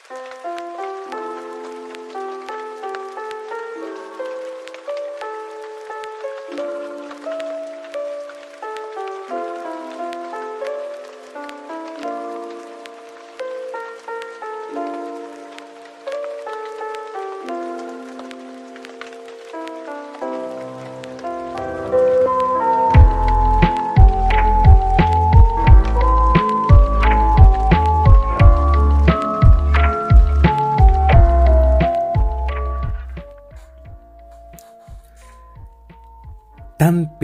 Tan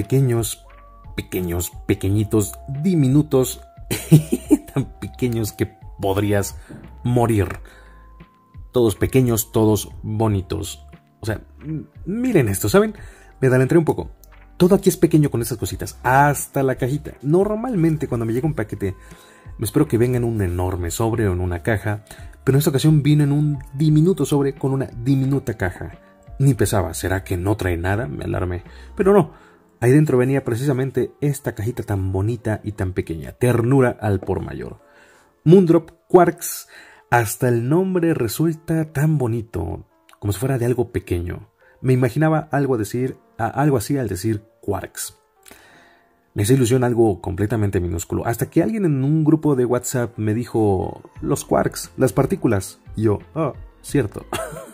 pequeñitos, diminutos, tan pequeños que podrías morir. Todos pequeños, todos bonitos. O sea, miren esto, ¿saben? Me adelanté un poco. Todo aquí es pequeño con estas cositas, hasta la cajita. Normalmente cuando me llega un paquete, me espero que venga en un enorme sobre o en una caja, pero en esta ocasión vino en un diminuto sobre con una diminuta caja. Ni pesaba, ¿será que no trae nada? Me alarmé. Pero no, ahí dentro venía precisamente esta cajita tan bonita y tan pequeña. Ternura al por mayor. Moondrop Quarks. Hasta el nombre resulta tan bonito, como si fuera de algo pequeño. Me imaginaba algo así al decir Quarks. Me hizo ilusión algo completamente minúsculo, hasta que alguien en un grupo de WhatsApp me dijo los quarks, las partículas. Y yo, cierto.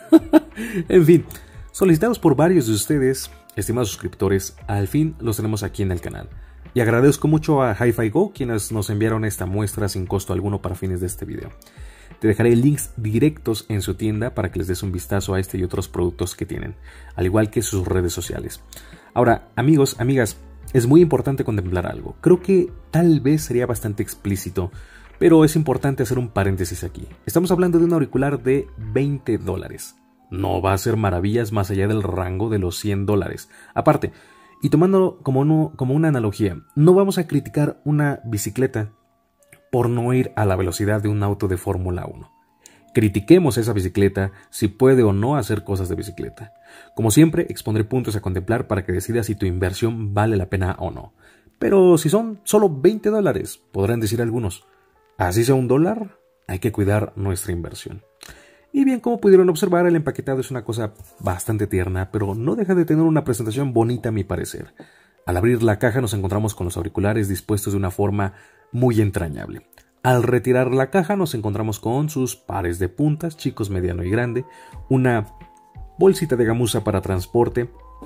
En fin, solicitados por varios de ustedes, estimados suscriptores, al fin los tenemos aquí en el canal. Y agradezco mucho a Hi-Fi Go, quienes nos enviaron esta muestra sin costo alguno para fines de este video. Te dejaré links directos en su tienda para que les des un vistazo a este y otros productos que tienen, al igual que sus redes sociales. Ahora, amigos, amigas, es muy importante contemplar algo. Creo que tal vez sería bastante explícito, pero es importante hacer un paréntesis aquí. Estamos hablando de un auricular de $20. No va a hacer maravillas más allá del rango de los $100. Aparte, y tomándolo como una analogía, no vamos a criticar una bicicleta por no ir a la velocidad de un auto de Fórmula 1. Critiquemos esa bicicleta si puede o no hacer cosas de bicicleta. Como siempre, expondré puntos a contemplar para que decidas si tu inversión vale la pena o no. Pero si son solo $20, podrán decir algunos, así sea $1, hay que cuidar nuestra inversión. Y bien, como pudieron observar, el empaquetado es una cosa bastante tierna, pero no deja de tener una presentación bonita a mi parecer. Al abrir la caja nos encontramos con los auriculares dispuestos de una forma muy entrañable. Al retirar la caja nos encontramos con sus pares de puntas, chicos, mediano y grande, una bolsita de gamuza para transporte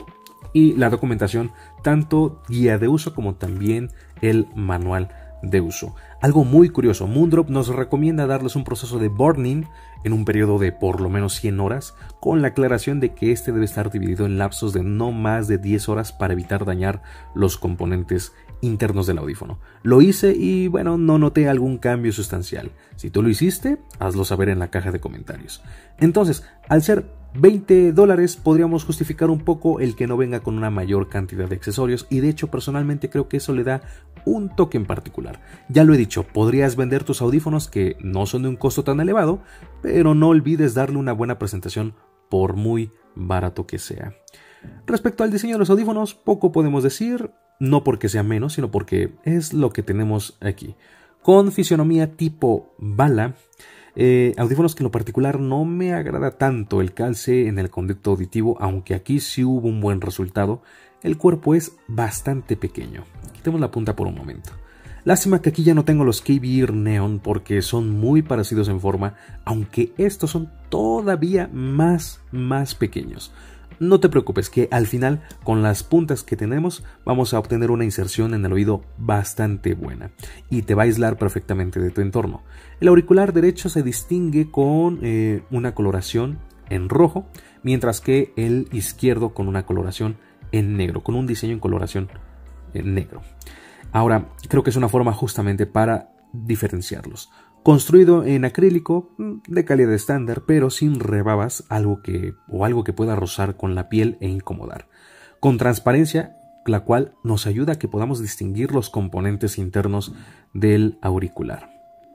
y la documentación, tanto guía de uso como también el manual de uso. Algo muy curioso, Moondrop nos recomienda darles un proceso de burn-in en un periodo de por lo menos 100 horas, con la aclaración de que este debe estar dividido en lapsos de no más de 10 horas para evitar dañar los componentes internos del audífono. Lo hice y bueno, no noté algún cambio sustancial. Si tú lo hiciste, hazlo saber en la caja de comentarios. Entonces, al ser $20, podríamos justificar un poco el que no venga con una mayor cantidad de accesorios, y de hecho personalmente creo que eso le da un toque en particular. Ya lo he dicho, podrías vender tus audífonos que no son de un costo tan elevado, pero no olvides darle una buena presentación por muy barato que sea. Respecto al diseño de los audífonos, poco podemos decir, no porque sea menos, sino porque es lo que tenemos aquí. Con fisionomía tipo bala, audífonos que en lo particular no me agrada tanto el calce en el conducto auditivo, aunque aquí sí hubo un buen resultado. El cuerpo es bastante pequeño. Quitemos la punta por un momento. Lástima que aquí ya no tengo los KB-Ear Neon porque son muy parecidos en forma, aunque estos son todavía más pequeños. No te preocupes que al final con las puntas que tenemos vamos a obtener una inserción en el oído bastante buena y te va a aislar perfectamente de tu entorno. El auricular derecho se distingue con una coloración en rojo, mientras que el izquierdo con una coloración en negro, con un diseño en coloración en negro. Ahora, creo que es una forma justamente para diferenciarlos. Construido en acrílico de calidad estándar, pero sin rebabas, algo que pueda rozar con la piel e incomodar. Con transparencia, la cual nos ayuda a que podamos distinguir los componentes internos del auricular.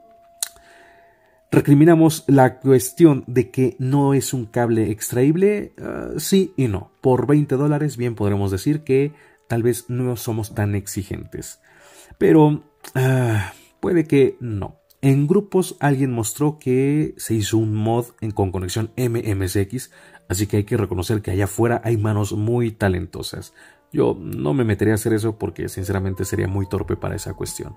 Recriminamos la cuestión de que no es un cable extraíble, sí y no. Por $20 bien podremos decir que tal vez no somos tan exigentes. Pero puede que no. En grupos alguien mostró que se hizo un mod con conexión MMSX, así que hay que reconocer que allá afuera hay manos muy talentosas. Yo no me metería a hacer eso porque sinceramente sería muy torpe para esa cuestión.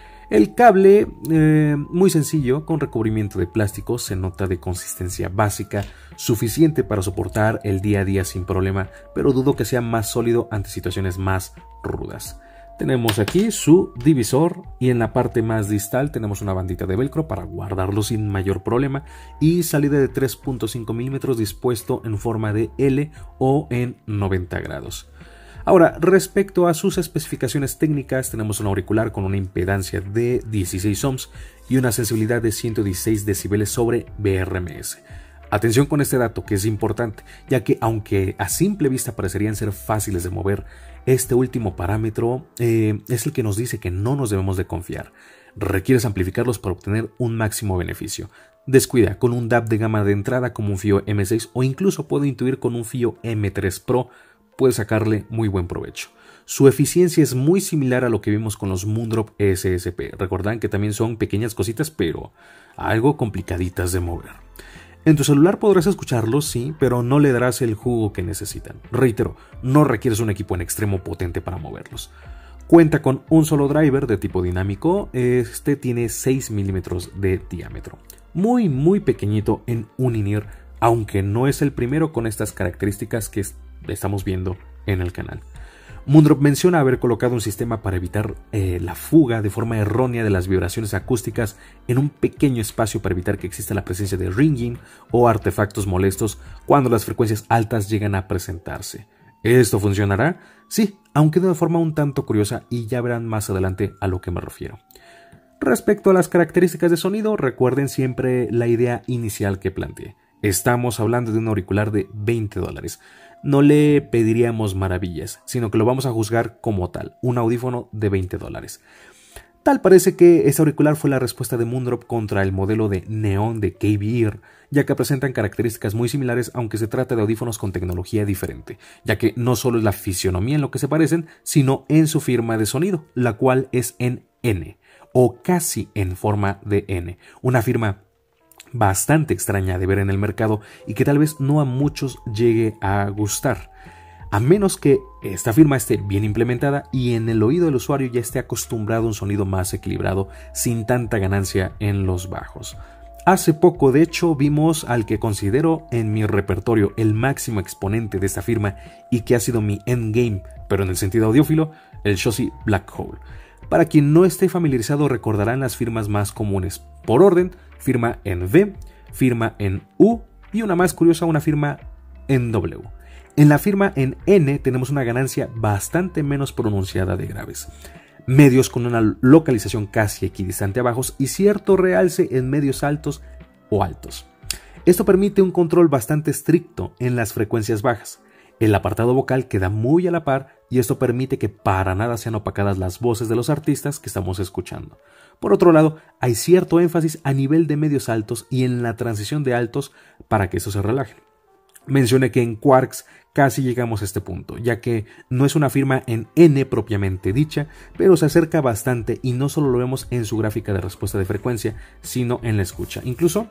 El cable, muy sencillo, con recubrimiento de plástico, se nota de consistencia básica, suficiente para soportar el día a día sin problema, pero dudo que sea más sólido ante situaciones más rudas. Tenemos aquí su divisor y en la parte más distal tenemos una bandita de velcro para guardarlo sin mayor problema y salida de 3.5 milímetros dispuesto en forma de L o en 90 grados. Ahora, respecto a sus especificaciones técnicas, tenemos un auricular con una impedancia de 16 ohms y una sensibilidad de 116 decibeles sobre BRMS. Atención con este dato que es importante, ya que aunque a simple vista parecerían ser fáciles de mover, este último parámetro es el que nos dice que no nos debemos de confiar. Requieres amplificarlos para obtener un máximo beneficio. Descuida con un DAB de gama de entrada como un FiiO M6 o incluso puedo intuir con un FiiO M3 Pro, puede sacarle muy buen provecho. Su eficiencia es muy similar a lo que vimos con los Moondrop SSP. Recordan que también son pequeñas cositas, pero algo complicaditas de mover. En tu celular podrás escucharlos, sí, pero no le darás el jugo que necesitan. Reitero, no requieres un equipo en extremo potente para moverlos. Cuenta con un solo driver de tipo dinámico, este tiene 6 milímetros de diámetro. Muy pequeñito en un in-ear, aunque no es el primero con estas características que estamos viendo en el canal. Moondrop menciona haber colocado un sistema para evitar la fuga de forma errónea de las vibraciones acústicas en un pequeño espacio para evitar que exista la presencia de ringing o artefactos molestos cuando las frecuencias altas llegan a presentarse. ¿Esto funcionará? Sí, aunque de una forma un tanto curiosa y ya verán más adelante a lo que me refiero. Respecto a las características de sonido, recuerden siempre la idea inicial que planteé. Estamos hablando de un auricular de $20. No le pediríamos maravillas, sino que lo vamos a juzgar como tal, un audífono de $20. Tal parece que este auricular fue la respuesta de Moondrop contra el modelo de neón de KB-Ear, ya que presentan características muy similares aunque se trata de audífonos con tecnología diferente, ya que no solo es la fisionomía en lo que se parecen, sino en su firma de sonido, la cual es en N, o casi en forma de N, una firma bastante extraña de ver en el mercado y que tal vez no a muchos llegue a gustar, a menos que esta firma esté bien implementada y en el oído del usuario ya esté acostumbrado a un sonido más equilibrado sin tanta ganancia en los bajos. Hace poco, de hecho, vimos al que considero en mi repertorio el máximo exponente de esta firma y que ha sido mi endgame, pero en el sentido audiófilo, el Shosi Black Hole. Para quien no esté familiarizado, recordarán las firmas más comunes por orden: firma en V, firma en U y una más curiosa, una firma en W. En la firma en N tenemos una ganancia bastante menos pronunciada de graves, medios con una localización casi equidistante a bajos y cierto realce en medios altos o altos. Esto permite un control bastante estricto en las frecuencias bajas. El apartado vocal queda muy a la par y esto permite que para nada sean opacadas las voces de los artistas que estamos escuchando. Por otro lado, hay cierto énfasis a nivel de medios altos y en la transición de altos para que eso se relaje. Mencioné que en Quarks casi llegamos a este punto, ya que no es una firma en N propiamente dicha, pero se acerca bastante y no solo lo vemos en su gráfica de respuesta de frecuencia, sino en la escucha. Incluso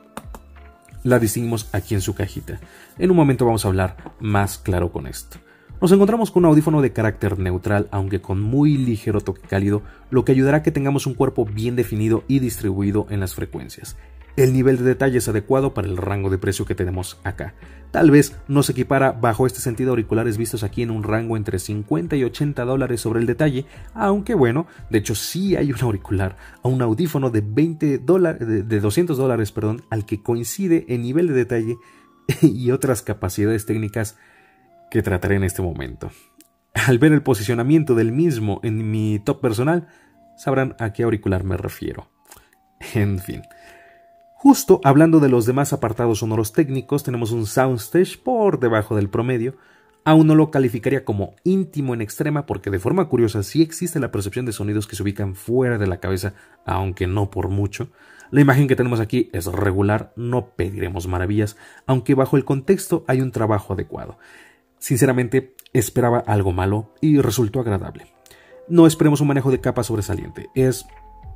la distinguimos aquí en su cajita. En un momento vamos a hablar más claro con esto. Nos encontramos con un audífono de carácter neutral, aunque con muy ligero toque cálido, lo que ayudará a que tengamos un cuerpo bien definido y distribuido en las frecuencias. El nivel de detalle es adecuado para el rango de precio que tenemos acá. Tal vez no se equipara bajo este sentido a auriculares vistos aquí en un rango entre $50 y $80 sobre el detalle, aunque bueno, de hecho sí hay un auricular, a un audífono de $200, perdón, al que coincide en nivel de detalle y otras capacidades técnicas que trataré en este momento. Al ver el posicionamiento del mismo en mi top personal, sabrán a qué auricular me refiero. En fin. Justo hablando de los demás apartados sonoros técnicos, tenemos un soundstage por debajo del promedio. Aún no lo calificaría como íntimo en extrema porque de forma curiosa sí existe la percepción de sonidos que se ubican fuera de la cabeza, aunque no por mucho. La imagen que tenemos aquí es regular, no pediremos maravillas, aunque bajo el contexto hay un trabajo adecuado. Sinceramente, esperaba algo malo y resultó agradable. No esperemos un manejo de capa sobresaliente, es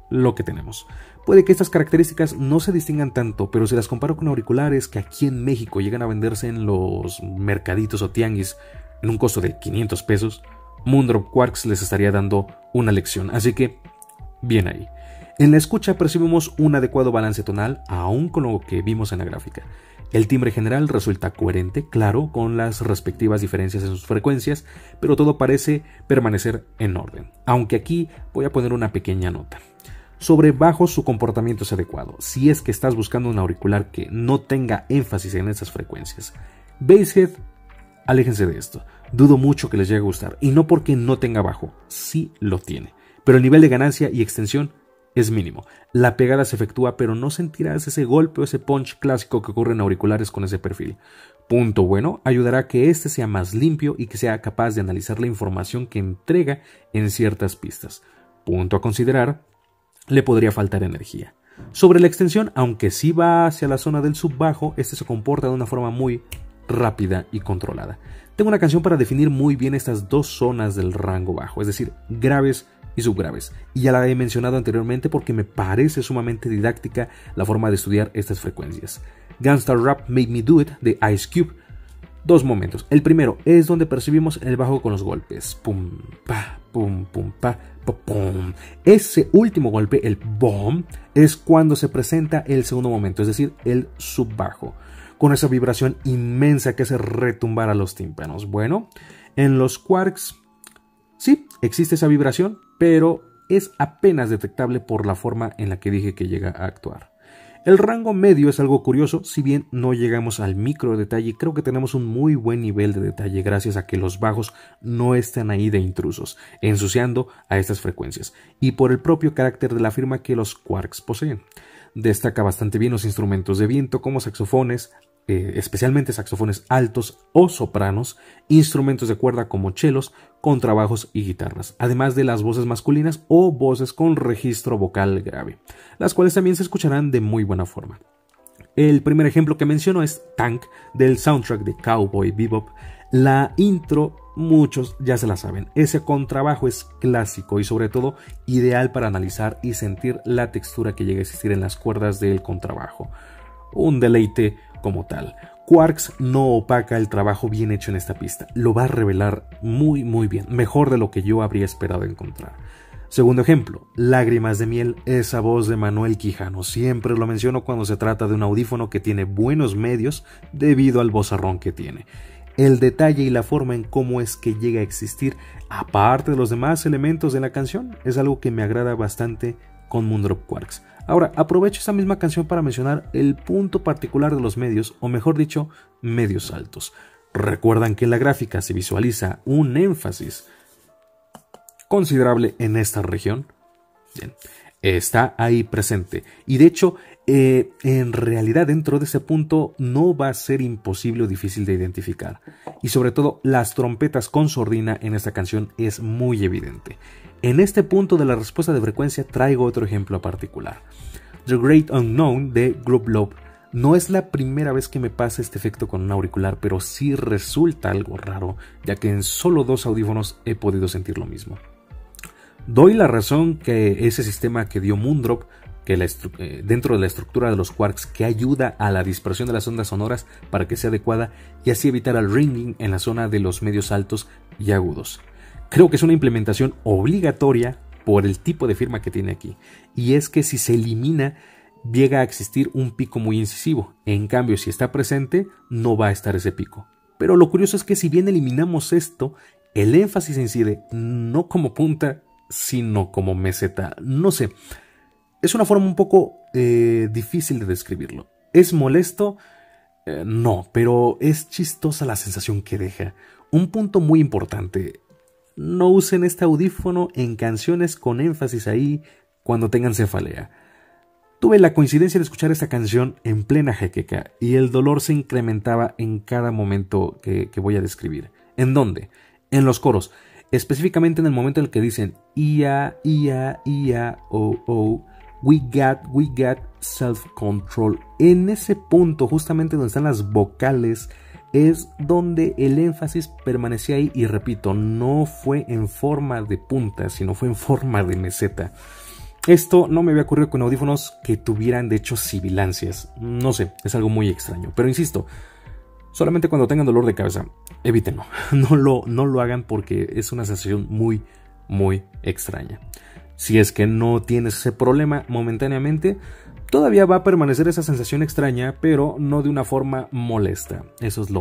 lo que tenemos. Puede que estas características no se distingan tanto, pero si las comparo con auriculares que aquí en México llegan a venderse en los mercaditos o tianguis en un costo de 500 pesos, Moondrop Quarks les estaría dando una lección, así que bien ahí. En la escucha percibimos un adecuado balance tonal, aún con lo que vimos en la gráfica. El timbre general resulta coherente, claro, con las respectivas diferencias en sus frecuencias, pero todo parece permanecer en orden. Aunque aquí voy a poner una pequeña nota. Sobre bajos su comportamiento es adecuado, si es que estás buscando un auricular que no tenga énfasis en estas frecuencias. Basshead, aléjense de esto. Dudo mucho que les llegue a gustar, y no porque no tenga bajo, sí lo tiene. Pero el nivel de ganancia y extensión es mínimo. La pegada se efectúa, pero no sentirás ese golpe o ese punch clásico que ocurre en auriculares con ese perfil. Punto bueno, ayudará a que este sea más limpio y que sea capaz de analizar la información que entrega en ciertas pistas. Punto a considerar, le podría faltar energía. Sobre la extensión, aunque sí va hacia la zona del subbajo, este se comporta de una forma muy rápida y controlada. Tengo una canción para definir muy bien estas dos zonas del rango bajo, es decir, graves y subgraves, y ya la he mencionado anteriormente porque me parece sumamente didáctica la forma de estudiar estas frecuencias. Gangsta Rap Made Me Do It de Ice Cube. Dos momentos. El primero es donde percibimos el bajo con los golpes. Pum, pa, pum, pum, pa, pum. Ese último golpe, el boom, es cuando se presenta el segundo momento, es decir, el subbajo, con esa vibración inmensa que hace retumbar a los tímpanos. Bueno, en los Quarks sí existe esa vibración, pero es apenas detectable por la forma en la que dije que llega a actuar. El rango medio es algo curioso, si bien no llegamos al micro detalle, creo que tenemos un muy buen nivel de detalle gracias a que los bajos no están ahí de intrusos, ensuciando a estas frecuencias, y por el propio carácter de la firma que los Quarks poseen. Destaca bastante bien los instrumentos de viento como saxofones, especialmente saxofones altos o sopranos, instrumentos de cuerda como chelos, contrabajos y guitarras, además de las voces masculinas o voces con registro vocal grave, las cuales también se escucharán de muy buena forma. El primer ejemplo que menciono es Tank del soundtrack de Cowboy Bebop. La intro muchos ya se la saben, ese contrabajo es clásico y sobre todo ideal para analizar y sentir la textura que llega a existir en las cuerdas del contrabajo. Un deleite como tal. Quarks no opaca el trabajo bien hecho en esta pista, lo va a revelar muy bien, mejor de lo que yo habría esperado encontrar. Segundo ejemplo, Lágrimas de Miel, esa voz de Manuel Quijano, siempre lo menciono cuando se trata de un audífono que tiene buenos medios debido al vozarrón que tiene. El detalle y la forma en cómo es que llega a existir, aparte de los demás elementos de la canción, es algo que me agrada bastante con Moondrop Quarks. Ahora, aprovecho esta misma canción para mencionar el punto particular de los medios, o mejor dicho, medios altos. ¿Recuerdan que en la gráfica se visualiza un énfasis considerable en esta región? Bien, está ahí presente. Y de hecho, en realidad dentro de ese punto no va a ser imposible o difícil de identificar. Y sobre todo, las trompetas con sordina en esta canción es muy evidente. En este punto de la respuesta de frecuencia traigo otro ejemplo particular. The Great Unknown de Group Love. No es la primera vez que me pasa este efecto con un auricular, pero sí resulta algo raro, ya que en solo 2 audífonos he podido sentir lo mismo. Doy la razón que ese sistema que dio Moondrop, que dentro de la estructura de los Quarks, que ayuda a la dispersión de las ondas sonoras para que sea adecuada y así evitar el ringing en la zona de los medios altos y agudos. Creo que es una implementación obligatoria por el tipo de firma que tiene aquí, y es que si se elimina llega a existir un pico muy incisivo, en cambio si está presente no va a estar ese pico. Pero lo curioso es que si bien eliminamos esto, el énfasis incide no como punta, sino como meseta. No sé, es una forma un poco difícil de describirlo. ¿Es molesto? No, pero es chistosa la sensación que deja. Un punto muy importante: no usen este audífono en canciones con énfasis ahí cuando tengan cefalea. Tuve la coincidencia de escuchar esta canción en plena jaqueca y el dolor se incrementaba en cada momento que voy a describir. ¿En dónde? En los coros, específicamente en el momento en el que dicen ia, ia, ia, oh, oh, we got self-control. En ese punto, justamente donde están las vocales, es donde el énfasis permanecía ahí, y repito, no fue en forma de punta, sino fue en forma de meseta. Esto no me había ocurrido con audífonos que tuvieran de hecho sibilancias. No sé, es algo muy extraño. Pero insisto, solamente cuando tengan dolor de cabeza, evítenlo. No lo hagan porque es una sensación muy, muy extraña. Si es que no tienes ese problema momentáneamente, todavía va a permanecer esa sensación extraña, pero no de una forma molesta. Eso es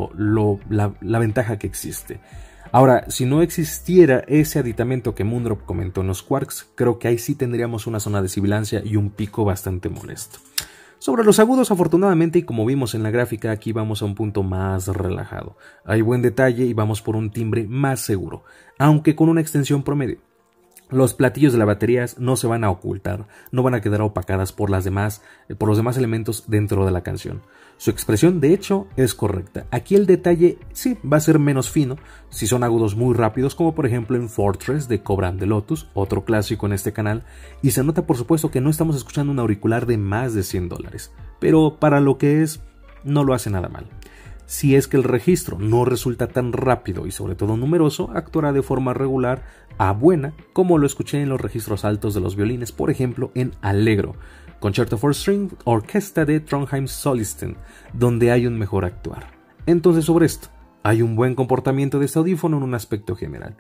la ventaja que existe. Ahora, si no existiera ese aditamento que Moondrop comentó en los quarks, creo que ahí sí tendríamos una zona de sibilancia y un pico bastante molesto. Sobre los agudos, afortunadamente, y como vimos en la gráfica, aquí vamos a un punto más relajado. Hay buen detalle y vamos por un timbre más seguro, aunque con una extensión promedio. Los platillos de las baterías no se van a ocultar, no van a quedar opacadas por los demás elementos dentro de la canción. Su expresión, de hecho, es correcta. Aquí el detalle sí va a ser menos fino, si son agudos muy rápidos, como por ejemplo en Fortress de Cobra and the Lotus, otro clásico en este canal, y se nota por supuesto que no estamos escuchando un auricular de más de $100, pero para lo que es, no lo hace nada mal. Si es que el registro no resulta tan rápido y sobre todo numeroso, actuará de forma regular a buena, como lo escuché en los registros altos de los violines, por ejemplo en Allegro, Concerto for String, Orquesta de Trondheim Solisten, donde hay un mejor actuar. Entonces sobre esto, hay un buen comportamiento de este audífono en un aspecto general.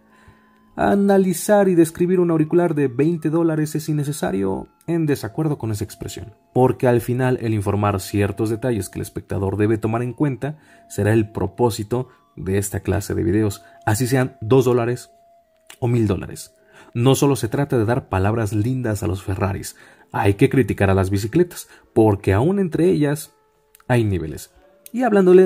Analizar y describir un auricular de $20 es innecesario, en desacuerdo con esa expresión, porque al final el informar ciertos detalles que el espectador debe tomar en cuenta será el propósito de esta clase de videos, así sean $2 o $1000. No solo se trata de dar palabras lindas a los Ferraris, hay que criticar a las bicicletas, porque aún entre ellas hay niveles. Y hablando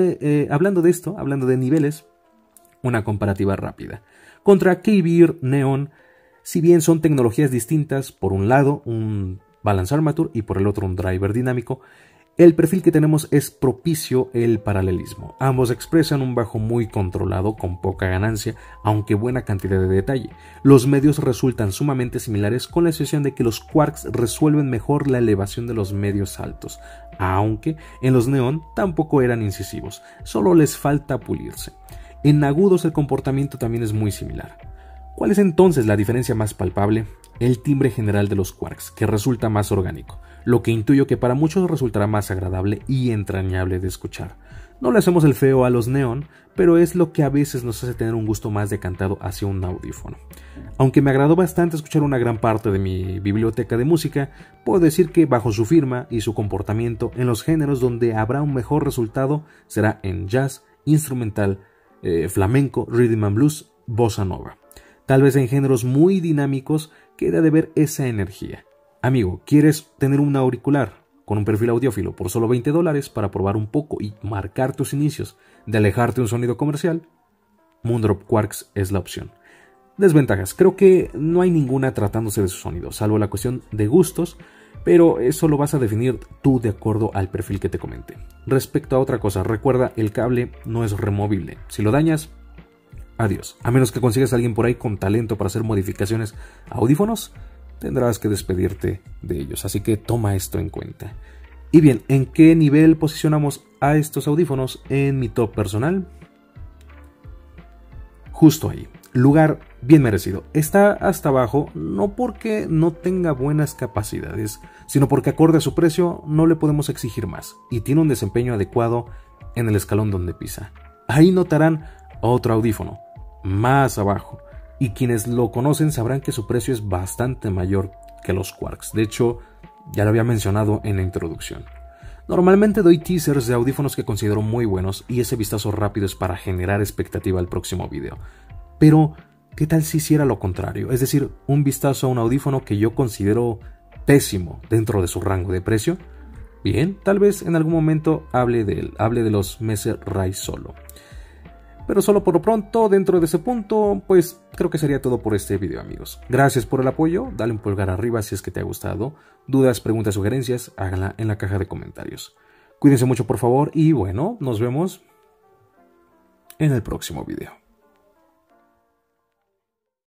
de esto, hablando de niveles, una comparativa rápida. Contra K-Beer, Neon, si bien son tecnologías distintas, por un lado un balance armature y por el otro un driver dinámico, el perfil que tenemos es propicio el paralelismo. Ambos expresan un bajo muy controlado, con poca ganancia, aunque buena cantidad de detalle. Los medios resultan sumamente similares, con la excepción de que los quarks resuelven mejor la elevación de los medios altos, aunque en los Neon tampoco eran incisivos, solo les falta pulirse. En agudos el comportamiento también es muy similar. ¿Cuál es entonces la diferencia más palpable? El timbre general de los quarks, que resulta más orgánico, lo que intuyo que para muchos resultará más agradable y entrañable de escuchar. No le hacemos el feo a los Neon, pero es lo que a veces nos hace tener un gusto más decantado hacia un audífono. Aunque me agradó bastante escuchar una gran parte de mi biblioteca de música, puedo decir que bajo su firma y su comportamiento, en los géneros donde habrá un mejor resultado será en jazz, instrumental, flamenco, rhythm and blues, bossa nova. Tal vez en géneros muy dinámicos queda de ver esa energía. Amigo, ¿quieres tener un auricular con un perfil audiófilo por solo $20 para probar un poco y marcar tus inicios de alejarte de un sonido comercial? Moondrop Quarks es la opción. Desventajas, creo que no hay ninguna tratándose de su sonido, salvo la cuestión de gustos, pero eso lo vas a definir tú de acuerdo al perfil que te comenté. Respecto a otra cosa, recuerda, el cable no es removible. Si lo dañas, adiós. A menos que consigas a alguien por ahí con talento para hacer modificaciones a audífonos, tendrás que despedirte de ellos, así que toma esto en cuenta. Y bien, ¿en qué nivel posicionamos a estos audífonos en mi top personal? Justo ahí. Lugar bien merecido. Está hasta abajo, no porque no tenga buenas capacidades, sino porque acorde a su precio no le podemos exigir más, y tiene un desempeño adecuado en el escalón donde pisa. Ahí notarán otro audífono, más abajo, y quienes lo conocen sabrán que su precio es bastante mayor que los quarks. De hecho, ya lo había mencionado en la introducción. Normalmente doy teasers de audífonos que considero muy buenos, y ese vistazo rápido es para generar expectativa al próximo video. Pero, ¿qué tal si hiciera lo contrario? Es decir, un vistazo a un audífono que yo considero pésimo dentro de su rango de precio. Bien, tal vez en algún momento hable de los Mese Rise Solo. Pero solo por lo pronto, dentro de ese punto, pues creo que sería todo por este video, amigos. Gracias por el apoyo, dale un pulgar arriba si es que te ha gustado. Dudas, preguntas, sugerencias, háganla en la caja de comentarios. Cuídense mucho por favor y bueno, nos vemos en el próximo video.